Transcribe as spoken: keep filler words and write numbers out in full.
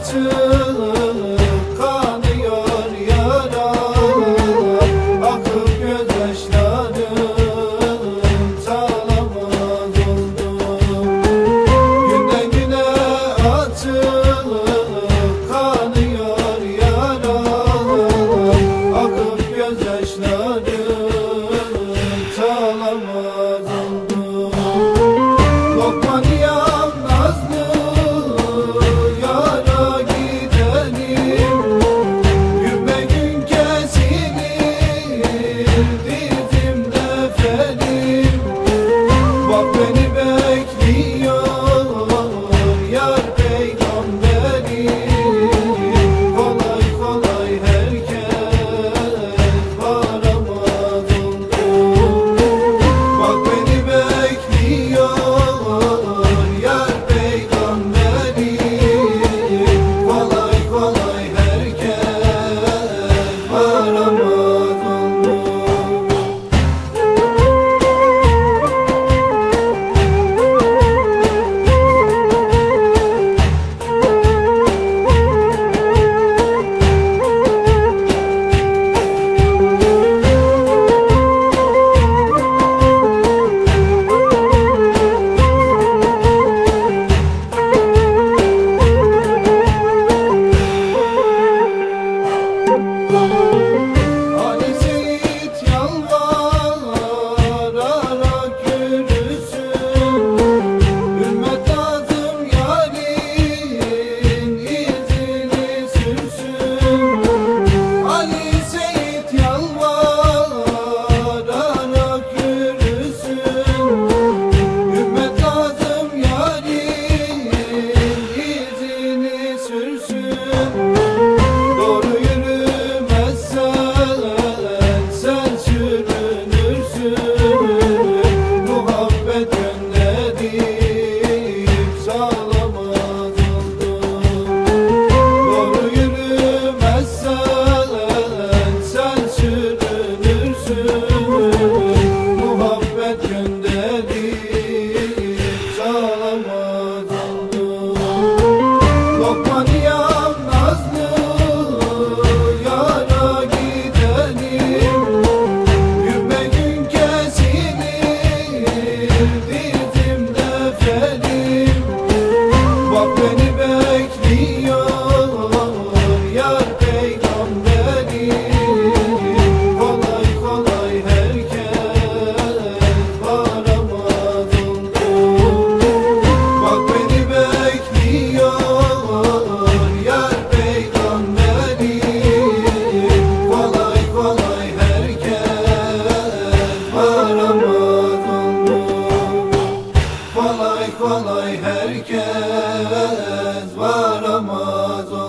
açık kanıyor yaram, akıp gözyaşlarım çalamaz oldum. Günden güne açık kanıyor yaram, akıp gözyaşlarım çalamaz oldum. Lokman yam nazlı yara gidelim, gümme gün kesilir dizimde ferim. Bak beni bekliyor yar peygamberim, kolay kolay herkes varamaz oldu. Bak beni bekliyor yar peygamberim, kolay kolay herkes varamaz oldu. Ali Seyit yalvararak yürüsün, ümmet lazım yarin izini sürsün. Ali Seyit yalvararak yürüsün, ümmet lazım yarin izini sürsün. Doğru yürümezsen sen sürünürsün, muhabbet gönderip sağlamaz oldum. Doğru yürümezsen sen sürünürsün, muhabbet gönderip sağlamaz oldum. Lokman yam nazlı yara gidelim, gümme gün kesilir dizimde ferim. Bak beni bekliyor yar peygamberim, kolay kolay herkes varamaz oldu. Bak beni bekliyor yar peygamberim, kolay kolay herkes varamaz oldu. Kolay kolay herkes varamaz oldu.